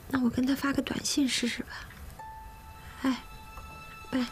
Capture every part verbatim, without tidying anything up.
那我跟他发个短信试试吧。哎，喂。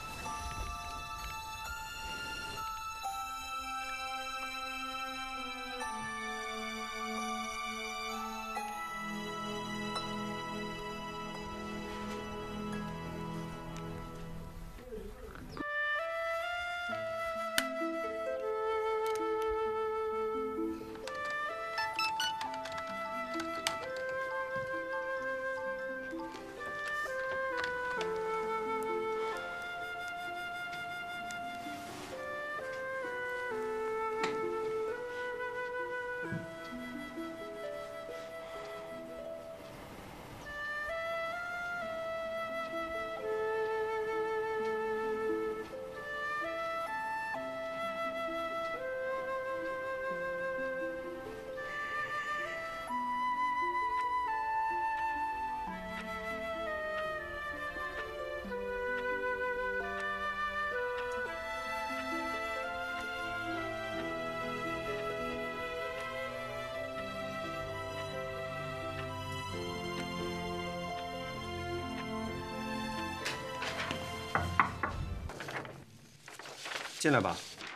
进来吧，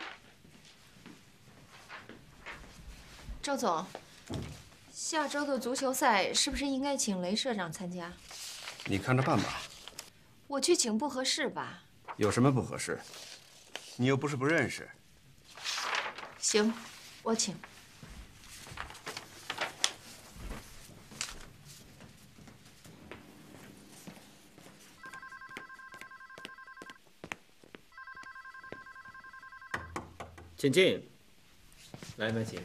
周总，下周的足球赛是不是应该请雷社长参加？ 你看着办吧。 我去请不合适吧？ 有什么不合适？你又不是不认识。 行，我请。 请进，来，麦琪。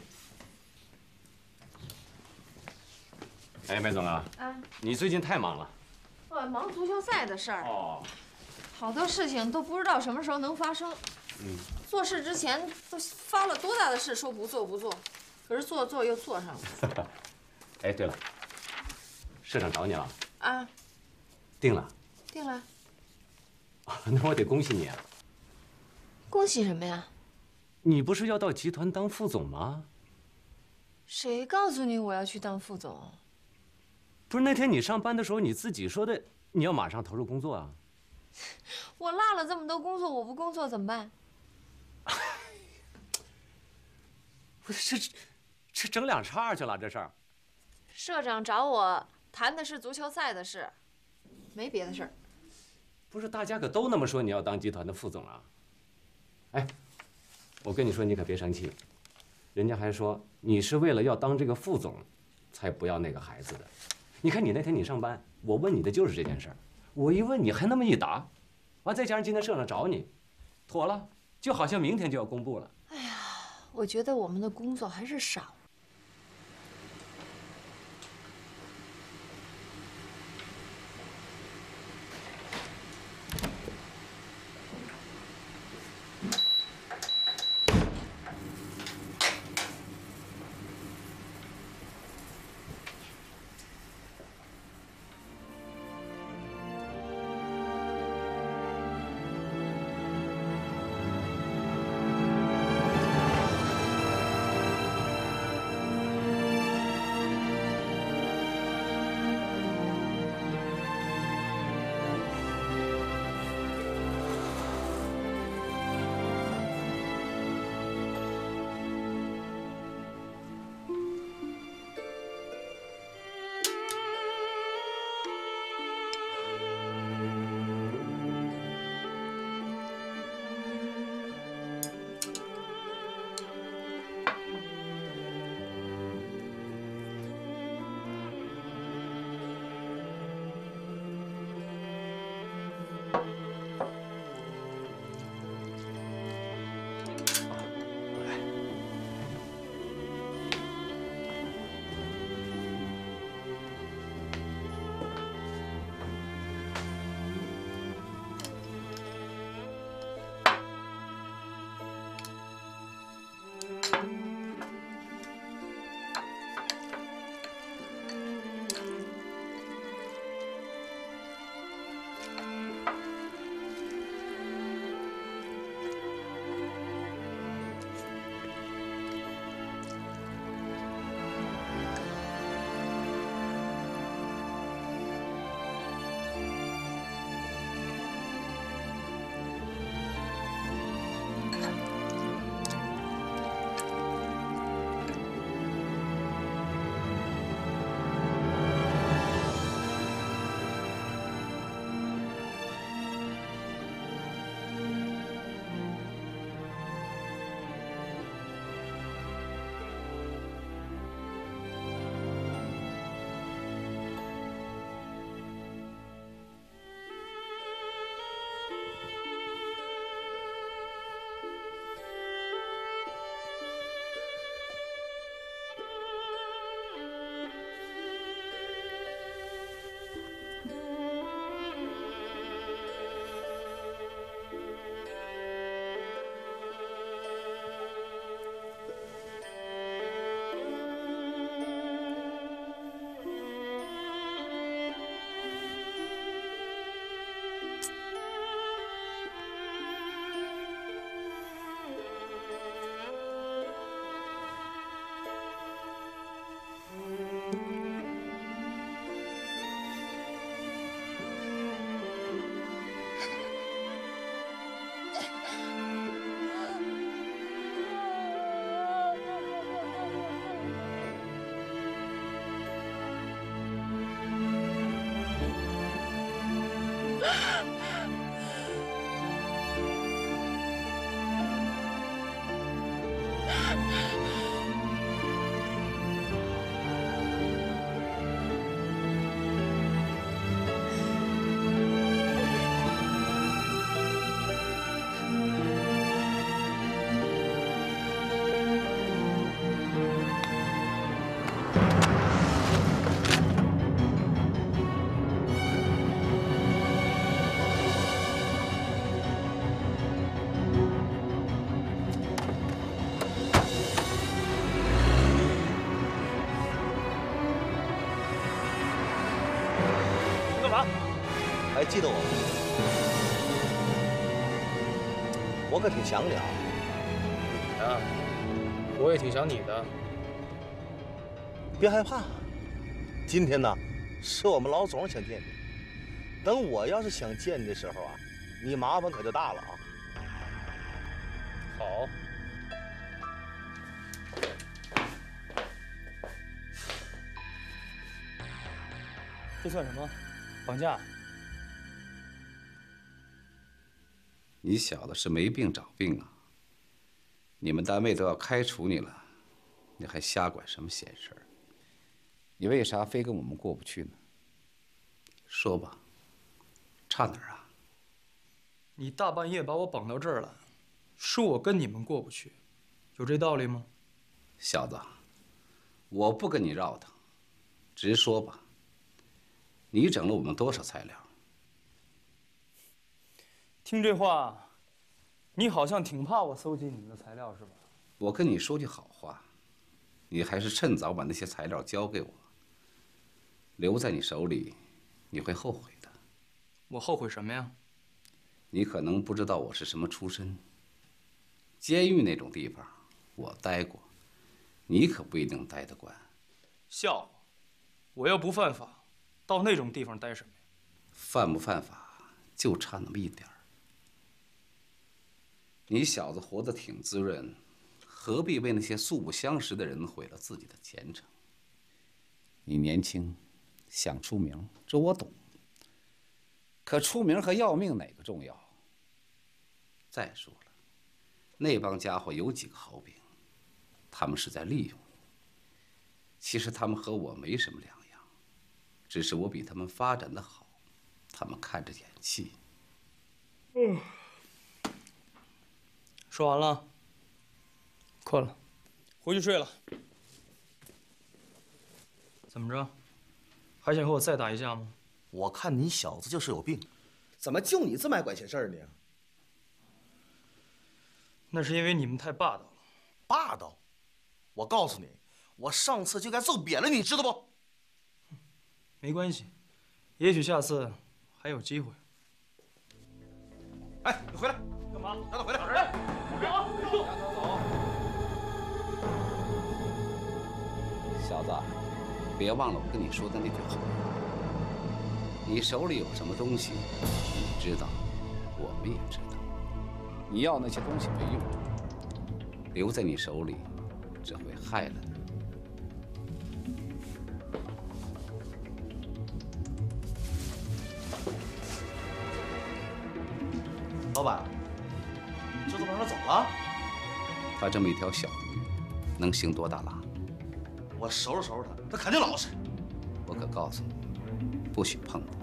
哎，麦总啊， 啊， 你最近太忙了。 我忙足球赛的事儿。 哦。 好多事情都不知道什么时候能发生。 嗯。 做事之前都发了多大的誓，说不做不做，可是做做又做上了。 哎，对了，社长找你了。 啊。 定了。 定了。 那我得恭喜你啊。 恭喜什么呀？ 你不是要到集团当副总吗？ 谁告诉你我要去当副总？ 不是那天你上班的时候你自己说的，你要马上投入工作啊。 我落了这么多工作，我不工作怎么办？ 不是这这整两岔去了，这事儿。 社长找我谈的是足球赛的事，没别的事儿。 不是大家可都那么说你要当集团的副总啊？哎。 我跟你说，你可别生气，人家还说你是为了要当这个副总，才不要那个孩子的。你看你那天你上班，我问你的就是这件事儿，我一问你还那么一答，完再加上今天社长找你，妥了，就好像明天就要公布了。 哎呀，我觉得我们的工作还是少。 记得我吗？我可挺想你啊。 啊，我也挺想你的。 别害怕，今天呢，是我们老总想见你。等我要是想见你的时候啊，你麻烦可就大了啊。 好。这算什么？绑架？ 你小子是没病找病啊！你们单位都要开除你了，你还瞎管什么闲事儿？你为啥非跟我们过不去呢？说吧，差哪儿啊？ 你大半夜把我绑到这儿来，是我跟你们过不去，有这道理吗？ 小子，我不跟你绕腾，直说吧。你整了我们多少材料？ 听这话，你好像挺怕我搜集你们的材料是吧？ 我跟你说句好话，你还是趁早把那些材料交给我。留在你手里，你会后悔的。 我后悔什么呀？ 你可能不知道我是什么出身。监狱那种地方，我待过，你可不一定待得惯。 笑话！我要不犯法，到那种地方待什么呀？ 犯不犯法，就差那么一点儿。你小子活得挺滋润，何必为那些素不相识的人毁了自己的前程？你年轻，想出名，这我懂。可出名和要命哪个重要？再说了，那帮家伙有几个好饼？他们是在利用你。其实他们和我没什么两样，只是我比他们发展的好，他们看着眼气。 嗯。说完了，困了，回去睡了。怎么着，还想和我再打一架吗？ 我看你小子就是有病，怎么就你这么爱管闲事儿呢？ 那是因为你们太霸道了。 霸道？我告诉你，我上次就该揍扁了你，知道不？ 没关系，也许下次还有机会。 哎，你回来！干嘛？让他回来！哎，别啊！别动！让他走。 小子，别忘了我跟你说的那句话。你手里有什么东西，你知道，我们也知道。你要那些东西没用，留在你手里，只会害了你。 老板，这怎么让他走了？ 他这么一条小鱼，能行多大浪？ 我收拾收拾他，他肯定老实。 我可告诉你，不许碰他。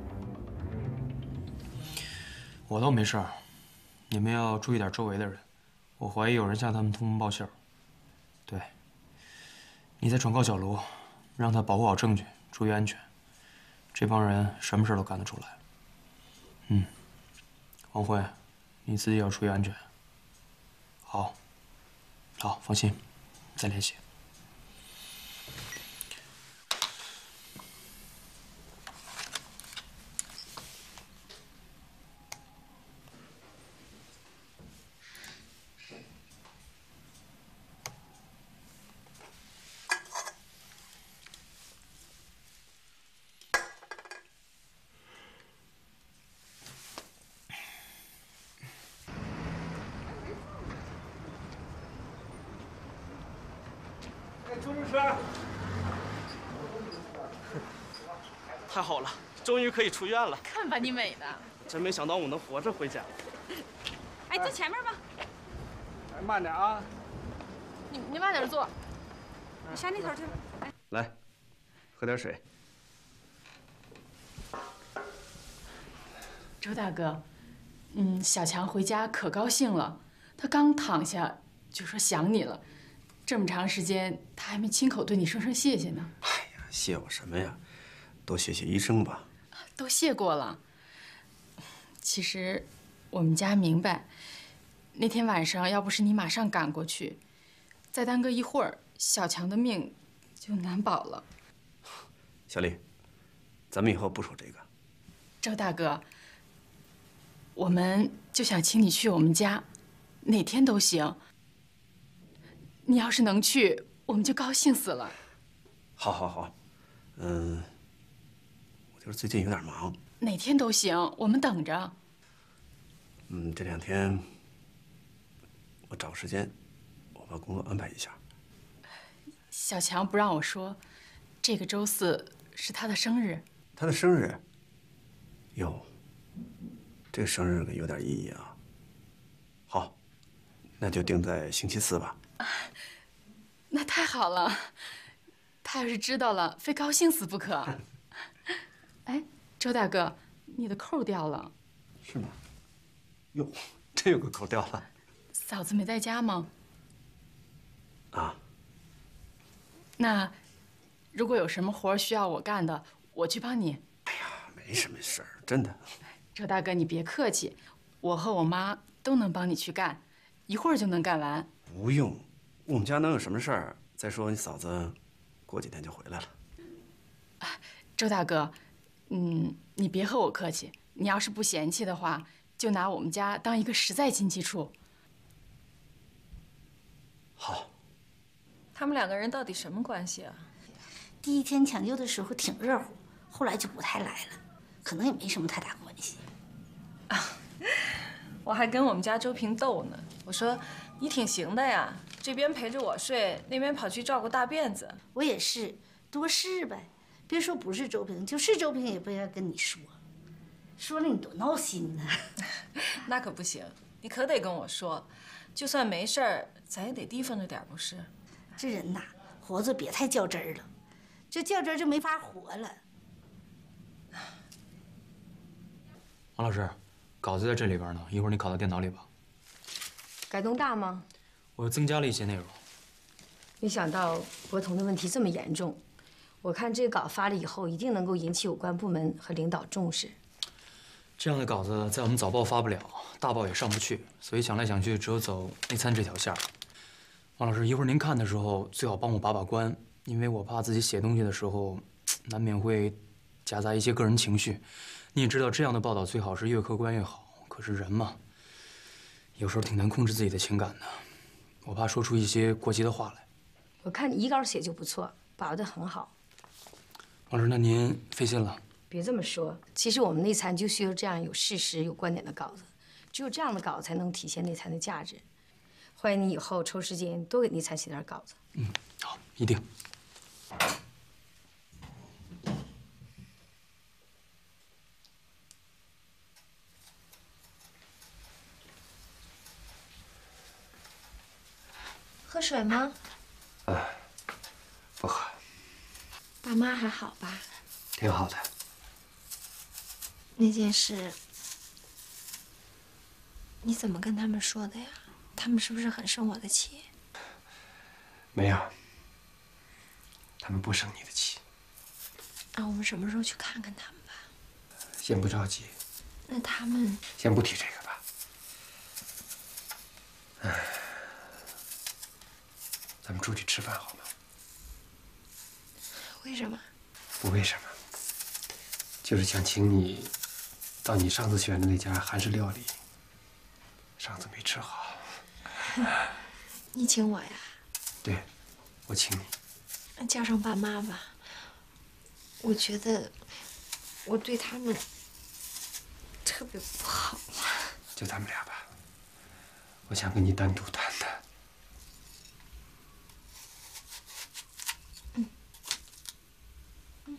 我倒没事儿，你们要注意点周围的人。我怀疑有人向他们通风报信儿。对，你在转告小卢，让他保护好证据，注意安全。这帮人什么事都干得出来。嗯，王辉，你自己要注意安全。好，好，放心，再联系。 周律师，太好了，终于可以出院了。 看把你美的！ 真没想到我能活着回家。 哎，坐前面吧。 哎，慢点啊！ 你你慢点坐。你上那头去吧。哎， 来，喝点水。 周大哥，嗯，小强回家可高兴了，他刚躺下就说想你了。这么长时间，他还没亲口对你说声谢谢呢。 哎呀，谢我什么呀？多谢谢医生吧。 都谢过了。其实，我们家明白，那天晚上要不是你马上赶过去，再耽搁一会儿，小强的命就难保了。 小丽，咱们以后不说这个。 周大哥， 我们就想请你去我们家，哪天都行。你要是能去，我们就高兴死了。 好，好，好，嗯，我就是最近有点忙。 哪天都行，我们等着。 嗯，这两天我找个时间，我把工作安排一下。 小强不让我说，这个周四是他的生日。 他的生日？哟，这个生日可有点意义啊。好，那就定在星期四吧。 那太好了，他要是知道了，非高兴死不可。哎，周大哥，你的扣掉了。 是吗？哟，真有个扣掉了。 嫂子没在家吗？ 啊。 那如果有什么活需要我干的，我去帮你。 哎呀，没什么事儿，真的。 周大哥，你别客气，我和我妈都能帮你去干，一会儿就能干完。 不用，我们家能有什么事儿？再说你嫂子过几天就回来了。 周大哥，嗯，你别和我客气，你要是不嫌弃的话，就拿我们家当一个实在亲戚处。 好。 他们两个人到底什么关系啊？ 第一天抢救的时候挺热乎，后来就不太来了，可能也没什么太大关系。 啊，我还跟我们家周平斗呢，我说你挺行的呀，这边陪着我睡，那边跑去照顾大辫子。 我也是，多事呗。别说不是周平，就是周平也不应该跟你说，说了你多闹心呢。 那可不行，你可得跟我说，就算没事儿，咱也得提防着点，不是？ 这人呐，活着别太较真儿了，这较真儿就没法活了。 王老师，稿子在这里边呢，一会儿你拷到电脑里吧。 改动大吗？ 我增加了一些内容。 没想到博彤的问题这么严重，我看这个稿发了以后，一定能够引起有关部门和领导重视。 这样的稿子在我们早报发不了，大报也上不去，所以想来想去，只有走内参这条线儿。王老师，一会儿您看的时候最好帮我把把关，因为我怕自己写东西的时候难免会夹杂一些个人情绪。你也知道，这样的报道最好是越客观越好。可是人嘛，有时候挺难控制自己的情感的，我怕说出一些过激的话来。 我看你一稿写就不错，把握得很好。 王老师，那您费心了。 别这么说，其实我们内参就需要这样有事实、有观点的稿子，只有这样的稿才能体现内参的价值。欢迎你以后抽时间多给内参写点稿子。 嗯，好，一定。 喝水吗？ 呃，不喝。 爸妈还好吧？ 挺好的。 那件事，你怎么跟他们说的呀？他们是不是很生我的气？ 没有，他们不生你的气。 那我们什么时候去看看他们吧？ 先不着急。 那他们先不提这个吧。唉，咱们出去吃饭好吗？ 为什么？ 不为什么，就是想请你到你上次选的那家韩式料理。上次没吃好。 你请我呀？ 对，我请你。 那叫上爸妈吧。我觉得我对他们特别不好。 就咱们俩吧，我想跟你单独谈谈。 嗯。嗯。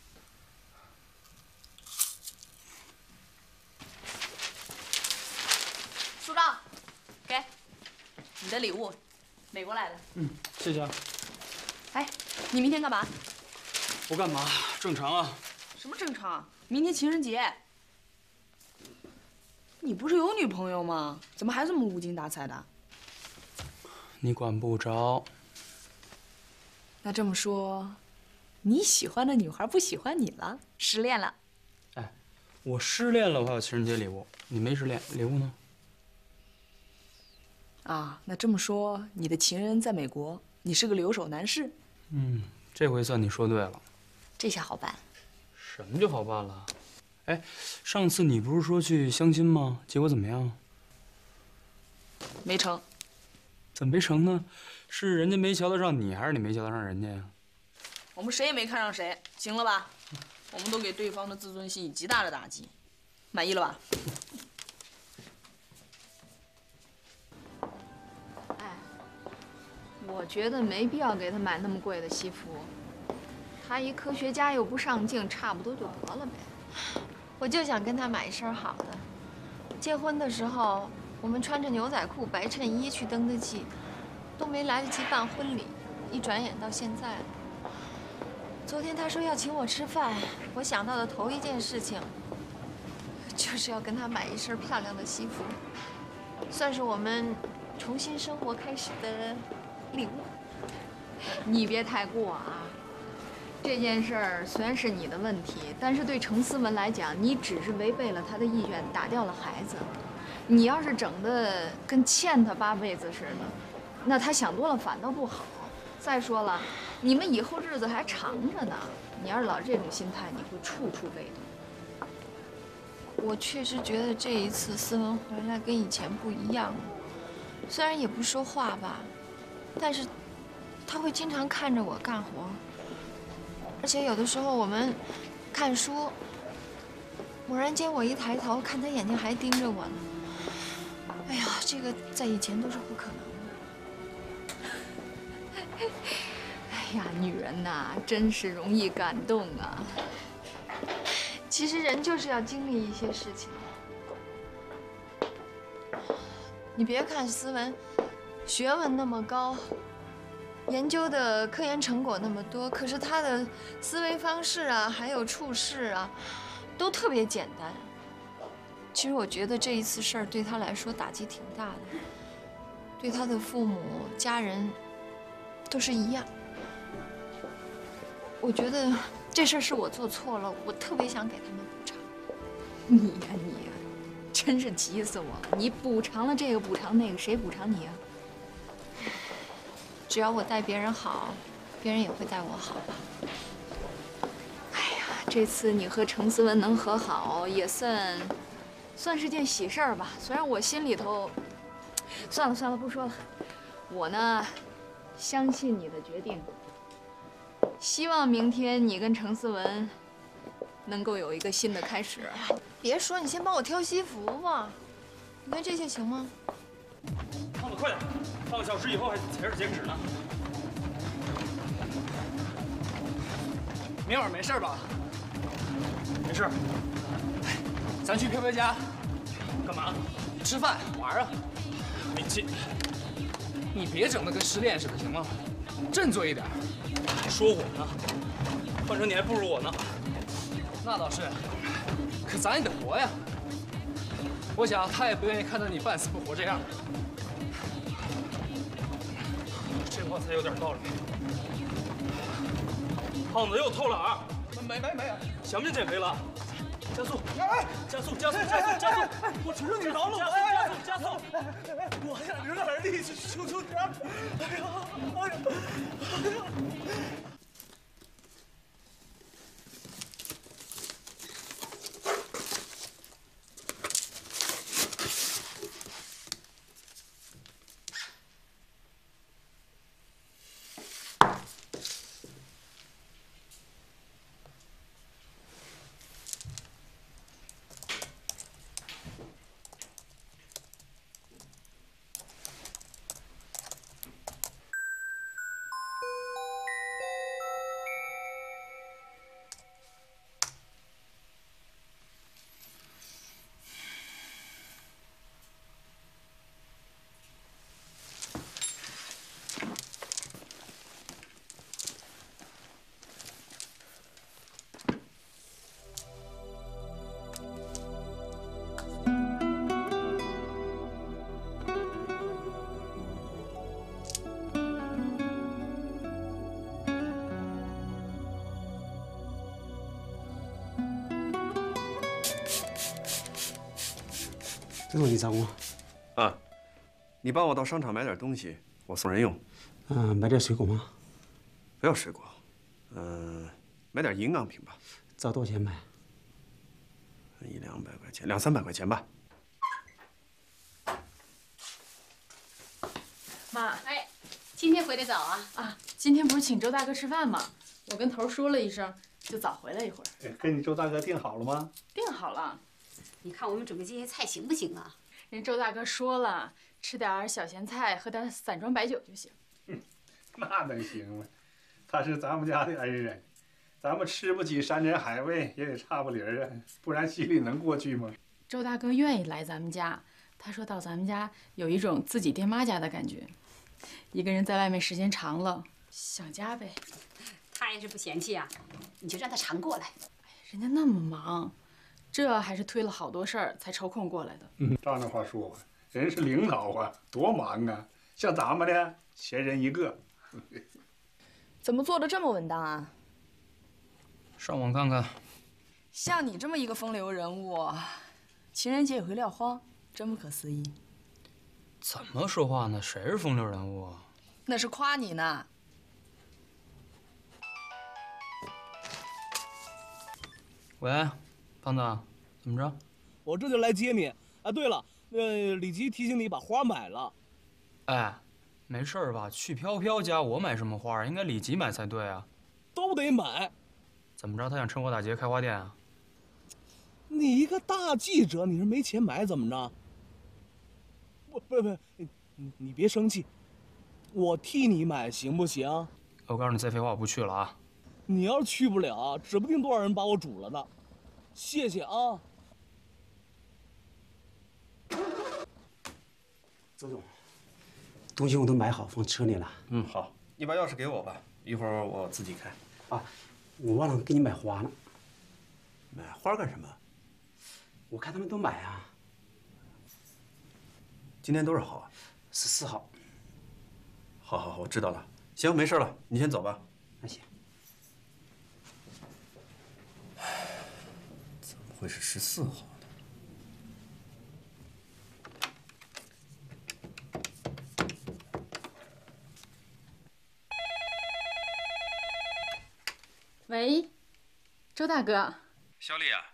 书照，给你的礼物，美国来的。 嗯，谢谢啊。 哎，你明天干嘛？ 我干嘛？正常啊。 什么正常？明天情人节。你不是有女朋友吗？怎么还这么无精打采的？ 你管不着。 那这么说，你喜欢的女孩不喜欢你了，失恋了？ 哎，我失恋了，我还有情人节礼物，你没失恋，礼物呢？ 啊，那这么说，你的情人在美国，你是个留守男士？ 嗯，这回算你说对了。 这下好办。 什么就好办了？ 哎，上次你不是说去相亲吗？结果怎么样？ 没成。 怎么没成呢？是人家没瞧得上你，还是你没瞧得上人家呀？ 我们谁也没看上谁，行了吧？我们都给对方的自尊心以极大的打击，满意了吧？ 哎，我觉得没必要给他买那么贵的西服。他一科学家又不上镜，差不多就得了呗。我就想跟他买一身好的。结婚的时候，我们穿着牛仔裤、白衬衣去登的记，都没来得及办婚礼，一转眼到现在了。昨天他说要请我吃饭，我想到的头一件事情，就是要跟他买一身漂亮的西服，算是我们重新生活开始的礼物。你别太过啊！这件事儿虽然是你的问题，但是对程思文来讲，你只是违背了他的意愿，打掉了孩子。你要是整的跟欠他八辈子似的，那他想多了反倒不好。再说了，你们以后日子还长着呢。你要是老这种心态，你会处处被动。我确实觉得这一次思文回来跟以前不一样了，虽然也不说话吧，但是他会经常看着我干活，而且有的时候我们看书，猛然间我一抬头，看他眼睛还盯着我呢。哎呀，这个在以前都是不可能的。哎呀，女人呐，真是容易感动啊。其实人就是要经历一些事情。你别看思文学问那么高，研究的科研成果那么多，可是他的思维方式啊，还有处事啊，都特别简单。其实我觉得这一次事儿对他来说打击挺大的，对他的父母、家人都是一样。我觉得这事儿是我做错了，我特别想给他们补偿。你呀你呀，真是急死我了！你补偿了这个，补偿那个，谁补偿你啊？只要我待别人好，别人也会待我好吧。哎呀，这次你和程思文能和好，也算算是件喜事儿吧。虽然我心里头，算了算了，不说了。我呢，相信你的决定。希望明天你跟程思文能够有一个新的开始。别说，你先帮我挑西服吧。你看这些行吗？ 胖子，快点！半个小时以后还才是截止呢。明儿没事吧？没事。咱去飘飘家。干嘛？吃饭玩啊。你这，你别整的跟失恋似的，行吗？振作一点。还说我呢？换成你还不如我呢。那倒是，可咱也得活呀。我想他也不愿意看到你半死不活这样。这话才有点道理。胖子又偷懒儿。没没没，想不想减肥了？加速！哎，加速！加速！加速！加速！我求求你饶了我！加速！加速！我想留点力气，求求你！哎呀！哎呀！哎呀！ 这是李杂工。 啊，你帮我到商场买点东西，我送人用。 嗯、呃，买点水果吗？ 不要水果，嗯、呃，买点营养品吧。 找多少钱买？ 一两百块钱，两三百块钱吧。 妈， 哎，今天回得早啊？ 啊，今天不是请周大哥吃饭吗？我跟头说了一声，就早回来一会儿。 跟你周大哥定好了吗？ 定好了。 你看我们准备这些菜行不行啊？ 人周大哥说了，吃点小咸菜，喝点散装白酒就行。 嗯，那能行吗？他是咱们家的恩人，咱们吃不起山珍海味也得差不离儿啊，不然心里能过去吗？ 周大哥愿意来咱们家，他说到咱们家有一种自己爹妈家的感觉。一个人在外面时间长了，想家呗。 他要是不嫌弃啊，你就让他常过来。 人家那么忙，这还是推了好多事儿才抽空过来的。 嗯，照那话说吧，人是领导啊，多忙啊！像咱们呢，闲人一个。 怎么做的这么稳当啊？ 上网看看。 像你这么一个风流人物，情人节也会撂荒，真不可思议。 怎么说话呢？谁是风流人物啊？ 那是夸你呢。 喂，胖子，怎么着？ 我这就来接你。啊，对了，呃，李吉提醒你把花买了。 哎，没事儿吧？去飘飘家，我买什么花？应该李吉买才对啊。 都得买。 怎么着？他想趁火打劫开花店啊？ 你一个大记者，你是没钱买怎么着？不不不，你你别生气，我替你买行不行？ 我告诉你，再废话，我不去了啊。 你要是去不了，指不定多少人把我煮了呢。谢谢啊。 周总，东西我都买好，放车里了。 嗯，好，你把钥匙给我吧，一会儿我自己开。 啊，我忘了给你买花了。 买花干什么？ 我看他们都买啊。 今天多少号啊？ 十四号。 好好好，我知道了。行，没事了，你先走吧。 那行。 怎么会是十四号呢？ 喂，周大哥。 小李啊。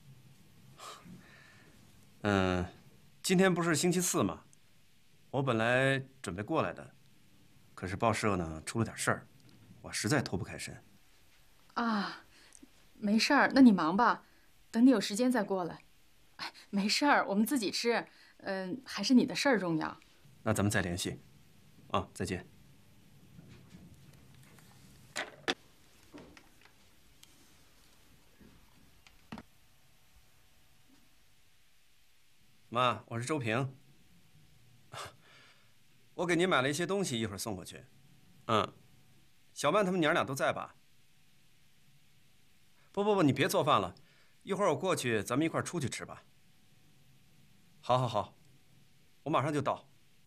嗯，今天不是星期四吗？我本来准备过来的，可是报社呢出了点事儿，我实在脱不开身。 啊，没事儿，那你忙吧，等你有时间再过来。哎，没事儿，我们自己吃。嗯，还是你的事儿重要。 那咱们再联系。啊，再见。妈，我是周平。我给您买了一些东西，一会儿送过去。嗯，小曼他们娘俩都在吧？不不不，你别做饭了，一会儿我过去，咱们一块儿出去吃吧。好，好，好，我马上就到。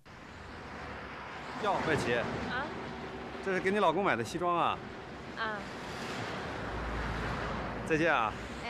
哟，外企。 啊？ 这是给你老公买的西装啊。 啊。 再见啊。 哎。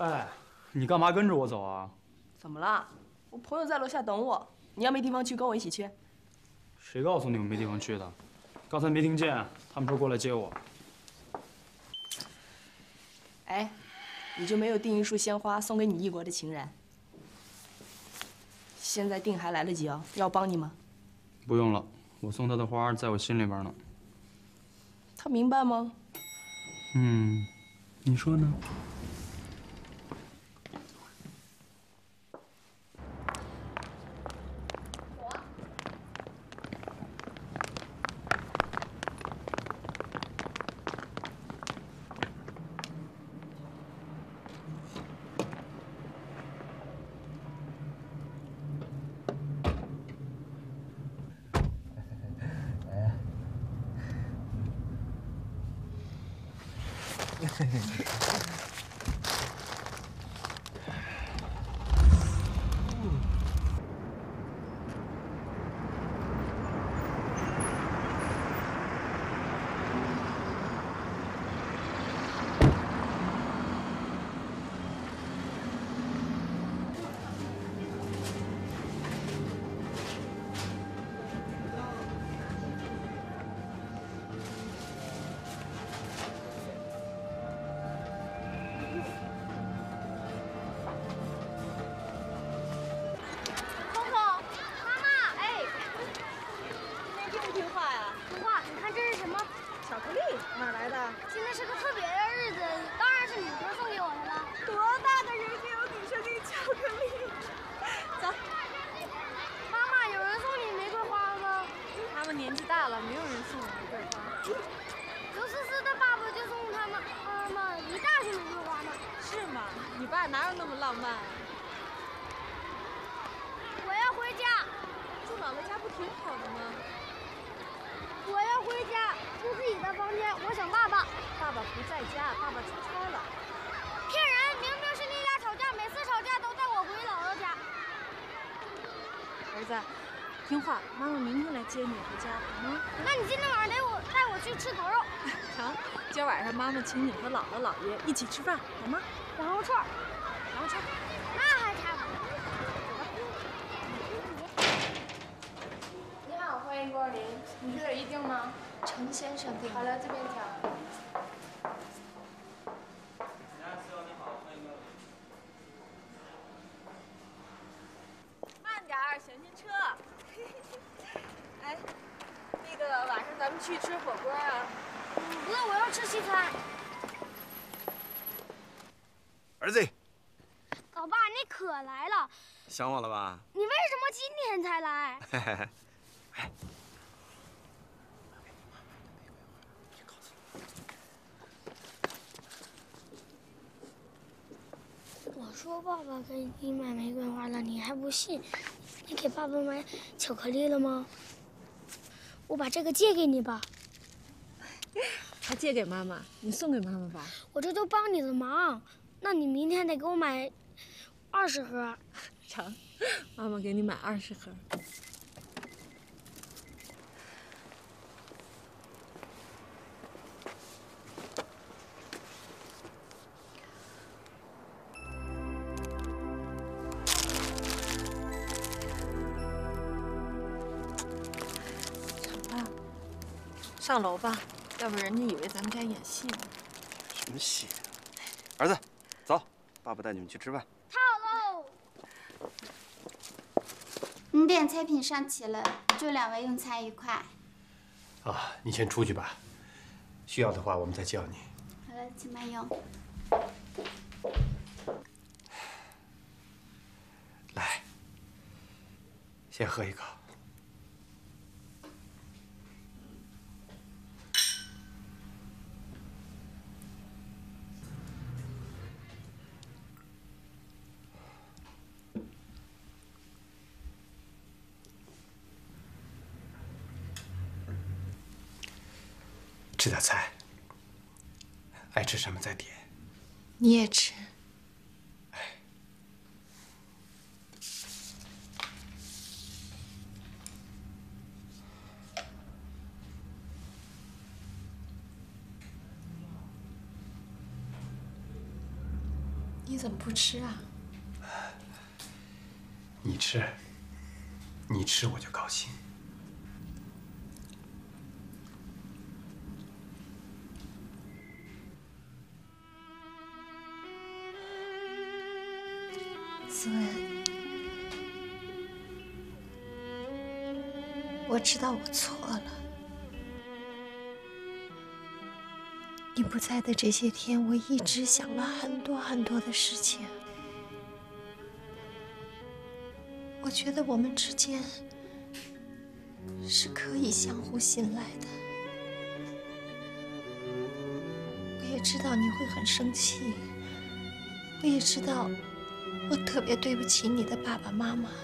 哎，你干嘛跟着我走啊？ 怎么了？我朋友在楼下等我，你要没地方去，跟我一起去。 谁告诉你我没地方去的？刚才没听见，他们说过来接我。 哎，你就没有订一束鲜花送给你异国的情人？现在订还来得及哦，要帮你吗？ 不用了，我送他的花在我心里边呢。 他明白吗？ 嗯，你说呢？ 听话，妈妈明天来接你回家，好吗？ 那你今天晚上得我带我去吃烤肉。 成，今儿晚上妈妈请你和姥姥姥爷一起吃饭，好吗？ 羊肉串， 羊肉串， 那还差不多。 你好，欢迎光临。你这里预定吗？ 程先生订。 好了，这边调。 慢点儿，小心车。哎，那个晚上咱们去吃火锅啊？ 嗯，不对，我要吃西餐。 儿子， 老爸，你可来了。 想我了吧？ 你为什么今天才来？ 嘿嘿嘿。哎。 我说爸爸给你买玫瑰花了，你还不信？你给爸爸买巧克力了吗？我把这个借给你吧。 还借给妈妈，你送给妈妈吧。 我这都帮你的忙，那你明天得给我买二十盒。 成，妈妈给你买二十盒。上楼吧，要不人家以为咱们家演戏呢。 什么戏？儿子，走，爸爸带你们去吃饭。 好喽。 你点菜品上齐了，祝两位用餐愉快。 啊，你先出去吧，需要的话我们再叫你。 好了，请慢用。 来，先喝一口。吃点菜，爱吃什么再点。 你也吃。 你怎么不吃啊？ 你吃，你吃我就高兴。 思文，我知道我错了。你不在的这些天，我一直想了很多很多的事情。我觉得我们之间是可以相互信赖的。我也知道你会很生气，我也知道我特别对不起你的爸爸妈妈。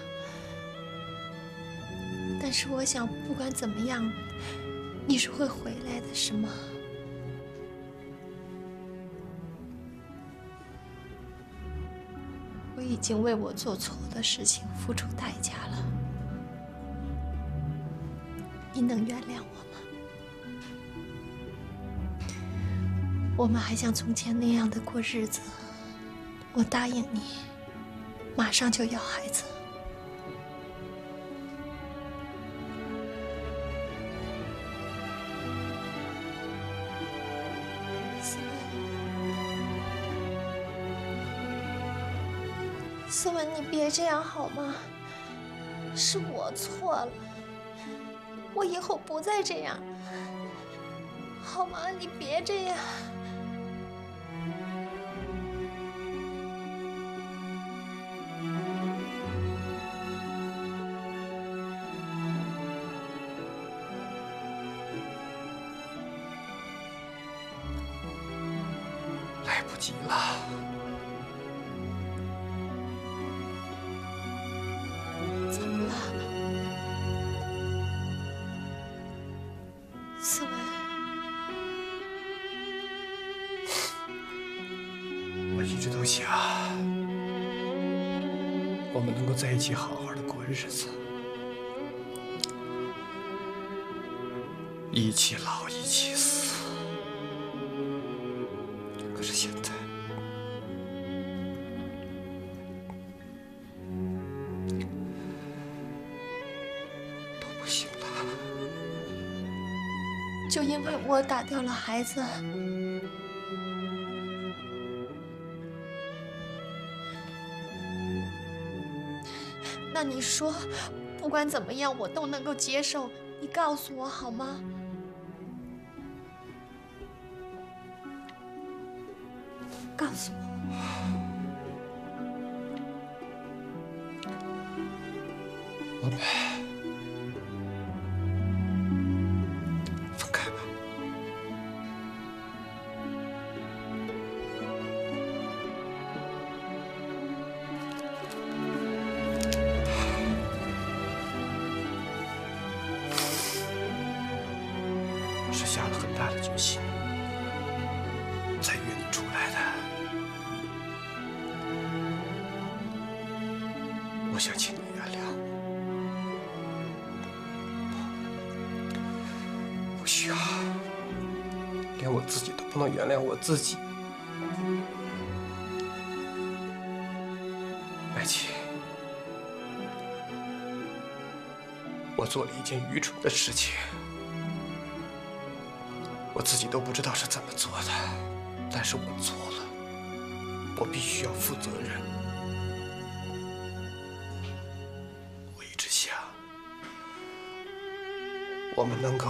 但是我想，不管怎么样，你是会回来的，是吗？我已经为我做错的事情付出代价了，你能原谅我吗？我们还像从前那样的过日子，我答应你，马上就要孩子。思文，你别这样好吗？是我错了，我以后不再这样，好吗？你别这样。 来不及了。 怎么了，思文？ 我一直都想，我们能够在一起好好的过日子，一起老，一起死。可是现在，都不行了。 就因为我打掉了孩子，那你说，不管怎么样，我都能够接受。你告诉我好吗？告诉我。 我们分开吧。我是下了很大的决心，才约你出来的。我想请你原谅。不需要，连我自己都不能原谅我自己。白起，我做了一件愚蠢的事情，我自己都不知道是怎么做的，但是我做了，我必须要负责任。我一直想，我们能够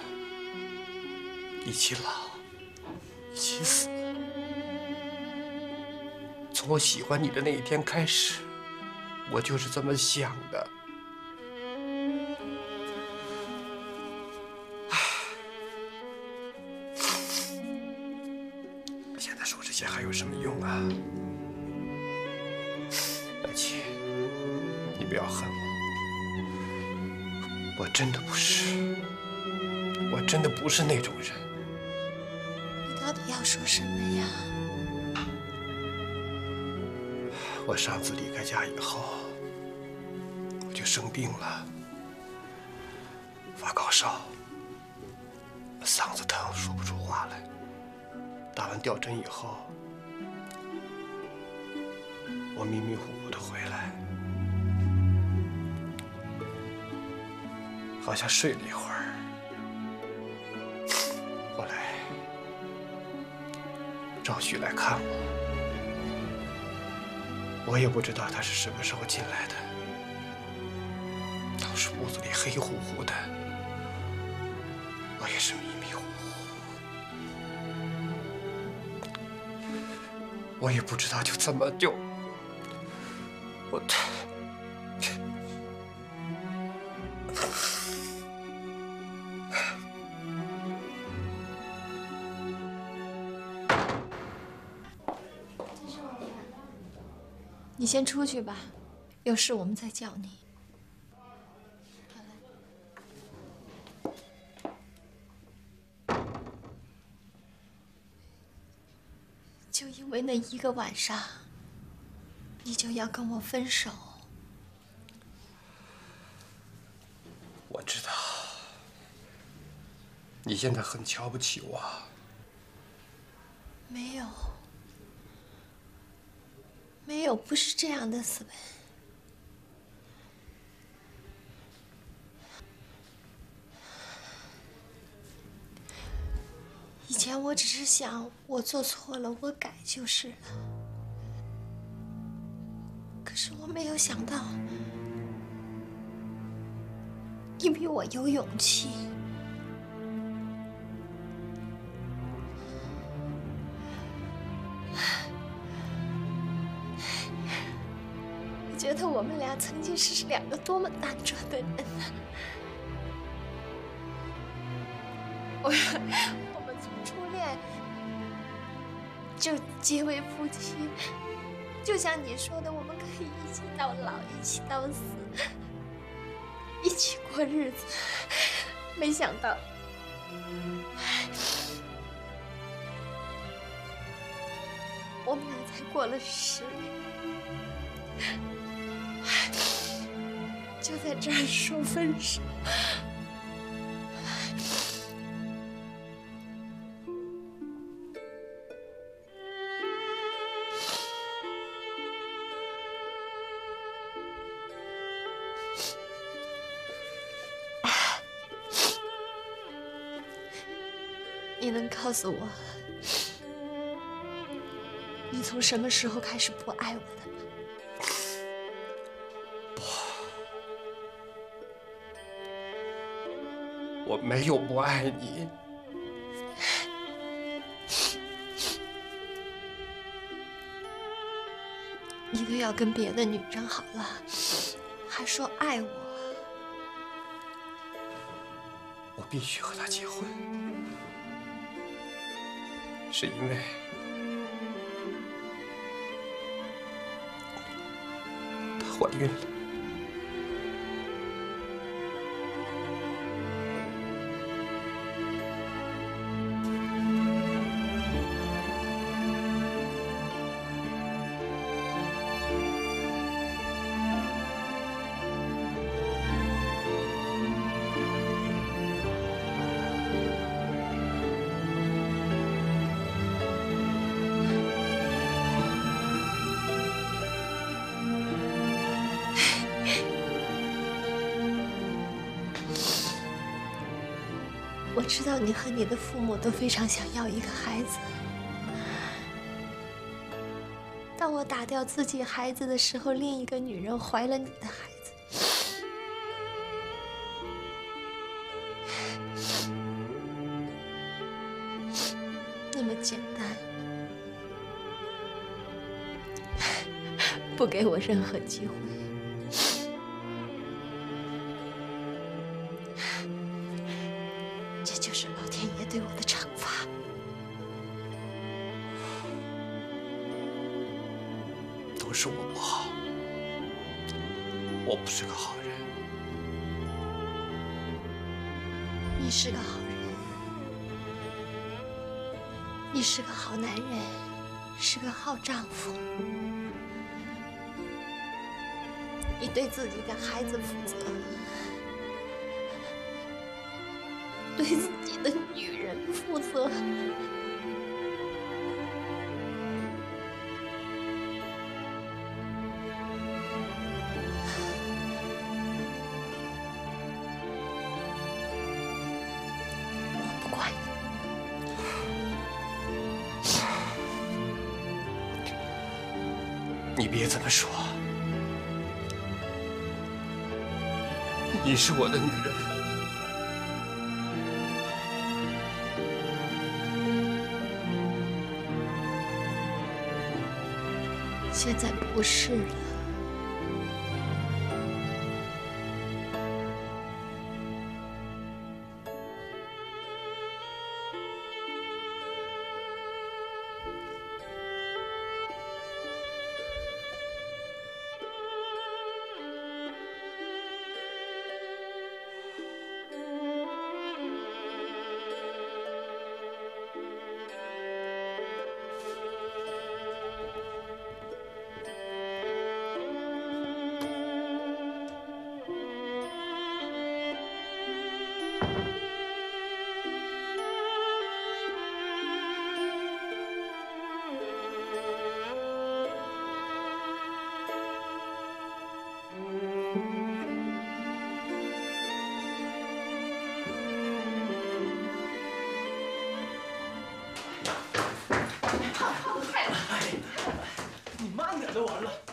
一起老，一起死。从我喜欢你的那一天开始，我就是这么想的。现在说这些还有什么用啊？白起，你不要恨我，我真的不是，我真的不是那种人。 你到底要说什么呀？ 我上次离开家以后，我就生病了，发高烧，嗓子疼，说不出话来。打完吊针以后， 我迷迷糊糊的回来，好像睡了一会儿。后来赵旭来看我，我也不知道他是什么时候进来的。当时屋子里黑乎乎的，我也是迷迷糊糊，我也不知道就这么就我。 你先出去吧，有事我们再叫你。就因为那一个晚上，你就要跟我分手？ 我知道，你现在很瞧不起我。 没有。 没有，不是这样的，思文。以前我只是想，我做错了，我改就是了。可是我没有想到，你比我有勇气。 觉得我们俩曾经是两个多么难得的人呢！我我们从初恋就结为夫妻，就像你说的，我们可以一起到老，一起到死，一起过日子。没想到，我们俩才过了十年。 就在这儿说分手，你能告诉我，你从什么时候开始不爱我的？ 我没有不爱你， 你都要跟别的女人好了，还说爱我， 我必须和她结婚，是因为她怀孕了。 我知道你和你的父母都非常想要一个孩子。当我打掉自己孩子的时候，另一个女人怀了你的孩子。那么简单，不给我任何机会。 对我的惩罚， 都是我不好，我不是个好人。 你是个好人，你是个好男人，是个好丈夫。你对自己的孩子负责，对自己的女人负责。 你别这么说，你是我的女人。 现在不是了。 你慢点就完了。